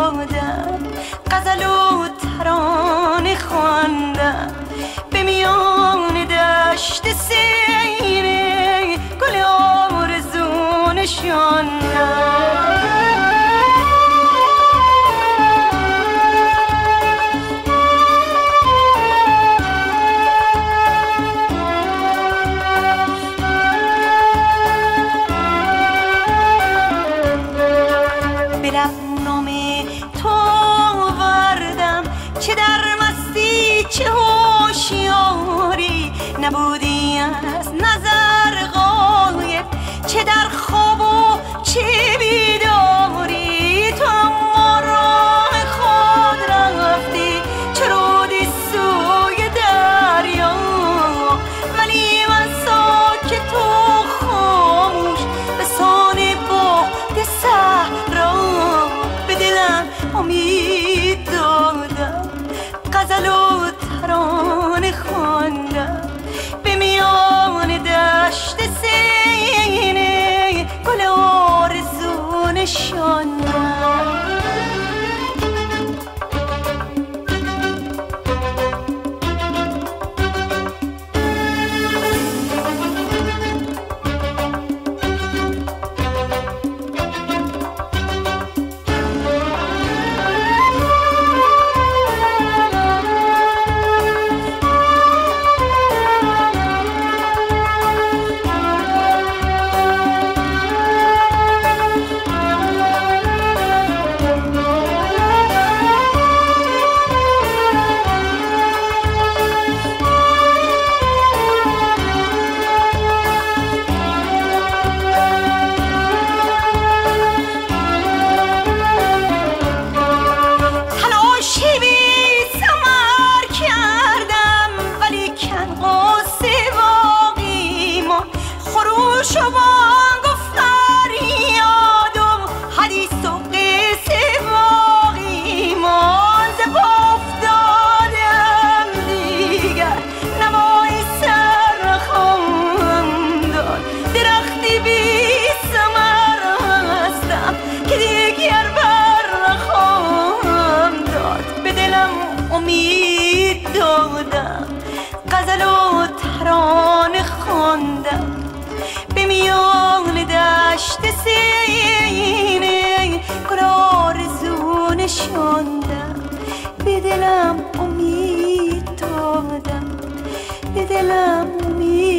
دادم، غزل و ترانه خواندم، به میان دشت سینه گل آرزو نشاندم. چه هوشیاری نبودی از نظر غایب، چه در خواب و چه بیداری، تو اما راه خود رفتی چه رودی سوی دریا، ولی من ساکت و خاموش به سان باد صحرا به دلم امید دادم، غزل و ترانه خواندم، به میان دشت سینه گل آرزو نشاندم. غزل و ترانه خواندم، به میان دشت سینه گل آرزو نشاندم، به دلم امید دادم، به دلم امید